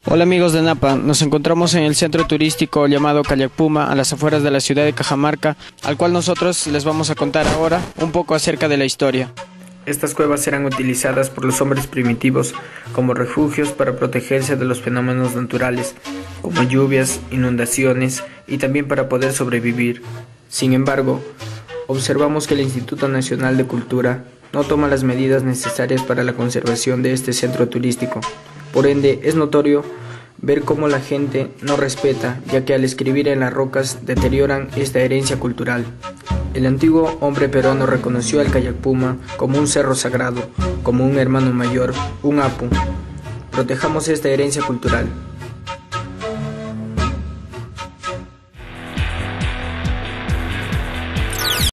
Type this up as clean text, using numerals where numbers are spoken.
Hola amigos de Napa, nos encontramos en el centro turístico llamado Callacpuma, a las afueras de la ciudad de Cajamarca, al cual nosotros les vamos a contar ahora un poco acerca de la historia. Estas cuevas eran utilizadas por los hombres primitivos como refugios para protegerse de los fenómenos naturales, como lluvias, inundaciones y también para poder sobrevivir. Sin embargo, observamos que el Instituto Nacional de Cultura no toma las medidas necesarias para la conservación de este centro turístico. Por ende, es notorio ver cómo la gente no respeta, ya que al escribir en las rocas deterioran esta herencia cultural. El antiguo hombre peruano reconoció al Callacpuma como un cerro sagrado, como un hermano mayor, un apu. Protejamos esta herencia cultural.